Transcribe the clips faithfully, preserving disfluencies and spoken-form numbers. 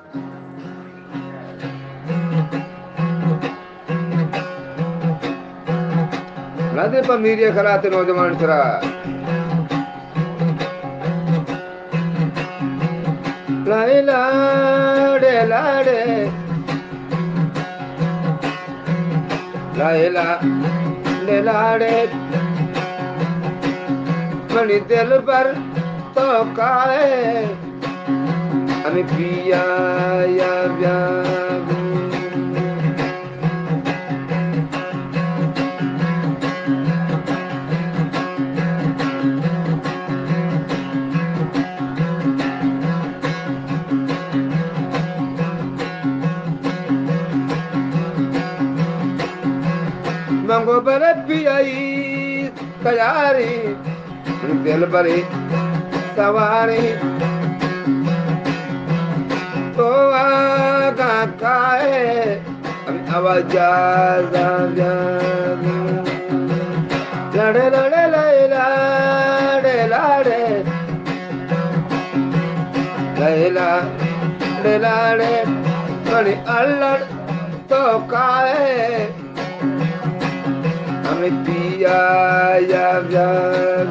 लादे पमीरिया खराते नौजवान चरा लाए लाड़े लाड़े लाए लाड़े लाड़े मनी दिल पर तो काए हमें पिया या व्याग मंगो बरे पियाई कयारी दिल बरे सवारी तो आगा काए आवाज़ लड़े लड़े लड़े लड़े लड़े लड़े बड़ी अल्लड़ तो काए हमें पिया या व्याग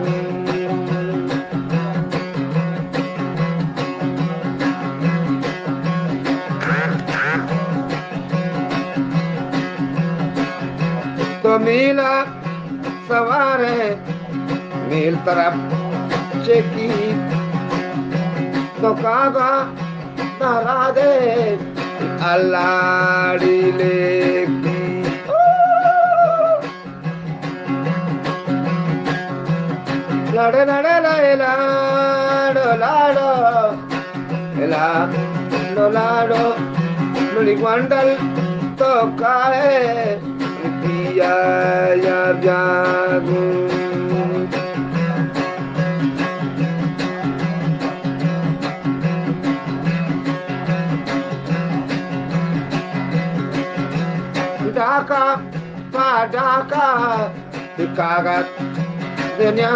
तो मीला सवारे मील तरफ चेकी तो कागा तारा दे अल्लाड़ी लेकी लाड़े लाड़े लाए लाड़ो लाड़ो लाड़ो लाड़ो मुड़ी ग्वांडल तो काए पिया या जागू डाका पा डाका कागज दुनिया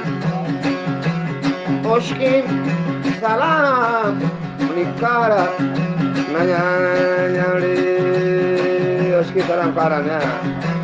Oshkin salam nikara nanya nyari Oshkin salam karanya